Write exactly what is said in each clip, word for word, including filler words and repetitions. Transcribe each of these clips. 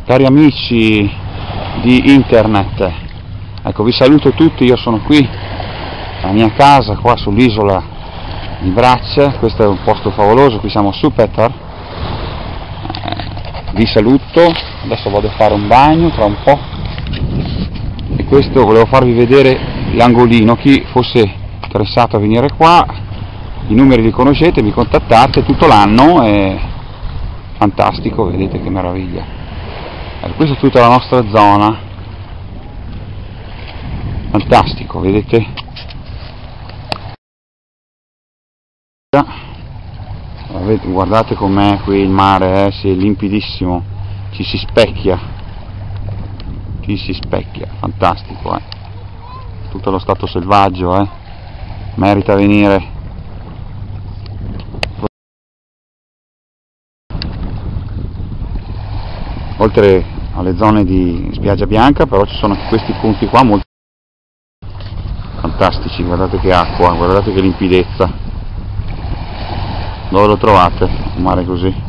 Cari amici di internet, ecco, vi saluto tutti. Io sono qui alla mia casa qua sull'isola di Brač. Questo è un posto favoloso, qui siamo su Petar. Eh, vi saluto, adesso vado a fare un bagno tra un po', e questo volevo farvi vedere l'angolino. Chi fosse interessato a venire qua, i numeri li conoscete, mi contattate tutto l'anno, è fantastico, vedete che meraviglia. Eh, questa è tutta la nostra zona, fantastico, vedete? Guardate com'è qui il mare, eh? Sì, è limpidissimo, ci si specchia, ci si specchia, fantastico, eh? Tutto lo stato selvaggio, eh? Merita venire. Oltre alle zone di spiaggia bianca, però ci sono anche questi punti qua molto fantastici. Guardate che acqua, guardate che limpidezza. Dove lo trovate un mare così?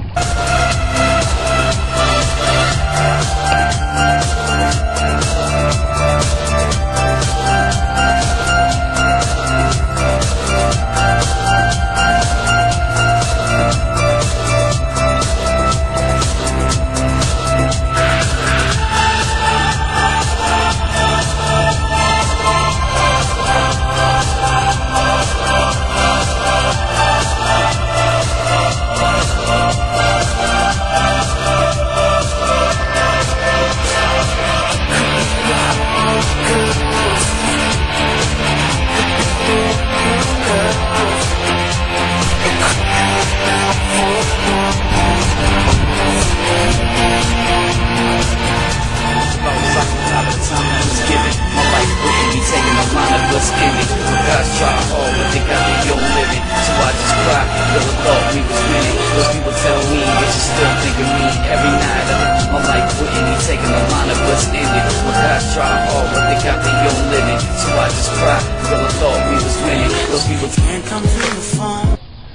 What's in it? My guys try hard, but they got their own limit. So I just cry, never thought we was winning. Those people tell me they just still think of me every night. I'm like, wouldn't he taking a line of what's in it? My guys try hard, but they got their own limit. So I just cry, never thought we was winning. Those people can't come through the phone.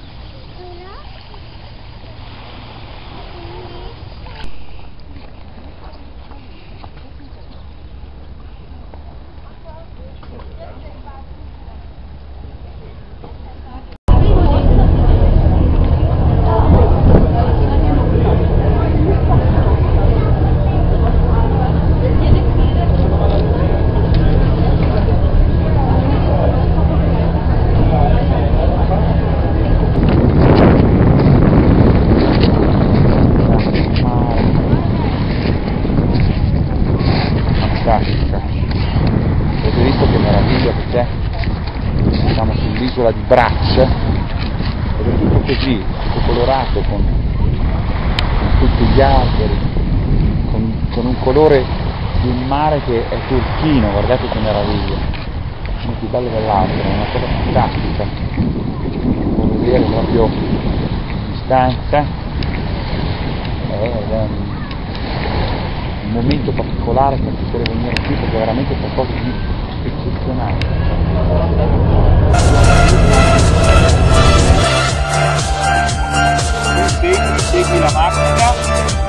Avete visto che meraviglia che c'è? Siamo sull'isola di Brač ed è tutto così, tutto colorato con, con tutti gli alberi, con, con un colore di un mare che è turchino. Guardate che meraviglia, uno più bello dell'altro, è una cosa fantastica. Può vedere proprio a distanza, ed è un un momento particolare per poter venire qui, perché è veramente qualcosa di eccezionale. Segui, segui la macchina.